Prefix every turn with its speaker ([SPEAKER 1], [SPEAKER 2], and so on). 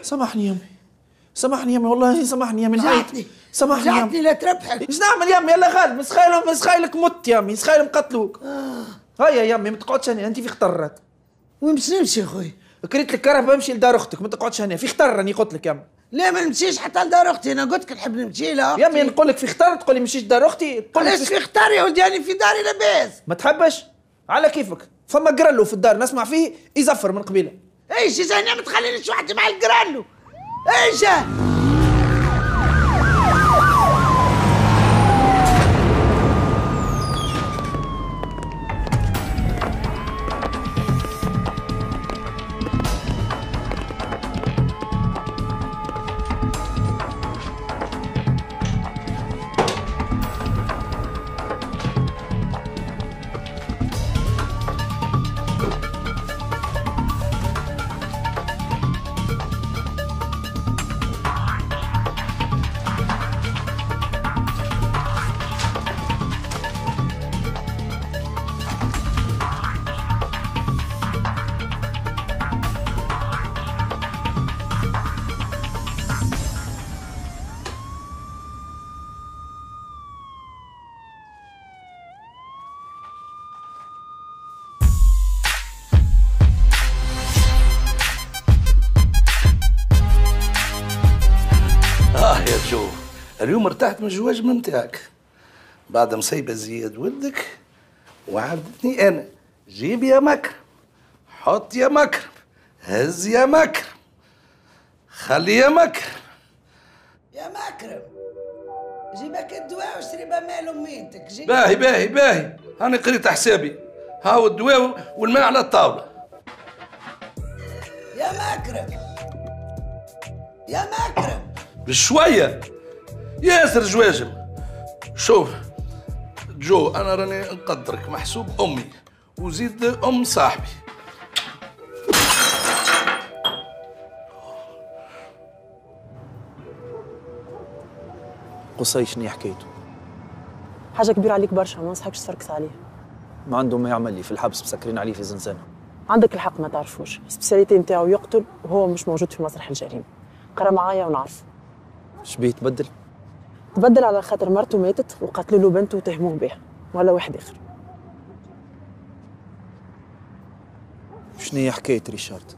[SPEAKER 1] سامحني يا امي، سامحني يا امي، والله سامحني يا امي، نعيط. سامحني يا امي.
[SPEAKER 2] لا تربحك.
[SPEAKER 1] ايش نعمل يا امي؟ يلا خالد، مسخايلك مت يا امي، مسخايلهم قتلوك. هيا يا امي ما تقعدش هنا، انت في خطر.
[SPEAKER 2] وين باش نمشي خويا؟
[SPEAKER 1] كريت لك كرهبه امشي لدار اختك، ما تقعدش هنا، في خطر راني قلت لك يا امي.
[SPEAKER 2] لا ما نمشيش حتى لدار اختي، انا قلت لك نحب نمشي لها.
[SPEAKER 1] يا امي نقول لك في خطر تقول لي مشيش دار اختي.
[SPEAKER 2] علاش في خطر يا ولدي؟ انا في داري لاباس.
[SPEAKER 1] ما تحبش على كيفك، فما قرالو في الدار نسمع فيه يزفر من قبيله.
[SPEAKER 2] ايش زين ما تخلينيش وحدي مع القرالو. ايش
[SPEAKER 3] يا جو، اليوم ارتحت من الجواج ممتاعك بعد مصيبة زياد ولدك وعبدتني أنا. جيب يا مكرم، حط يا مكرم، هز يا مكرم، خلي يا مكرم.
[SPEAKER 2] يا مكرم جيبك الدواء واشري مال اميتك. جيب.
[SPEAKER 3] باهي باهي باهي، هاني قريت حسابي، هاو الدواء والماء على الطاولة.
[SPEAKER 2] يا مكرم يا مكرم
[SPEAKER 3] بشوية ياسر جواجم. شوف جو، أنا راني نقدرك محسوب أمي وزيد أم صاحبي.
[SPEAKER 1] قصي شنو حكيته؟
[SPEAKER 4] حاجة كبيرة عليك برشا، ما نصحكش تركز عليه.
[SPEAKER 1] ما عنده ما يعمل لي في الحبس، مسكرين عليه في زنزانة.
[SPEAKER 4] عندك الحق ما تعرفوش، السبيسياليتي نتاعو يقتل وهو مش موجود في مسرح الجريمة. قرا معايا ونعرف.
[SPEAKER 1] شبيه تبدل؟
[SPEAKER 4] تبدل على خاطر مرته ماتت وقتلوا له بنته وتهموه بها، ولا واحد آخر.
[SPEAKER 1] شنو هي حكاية ريشارد؟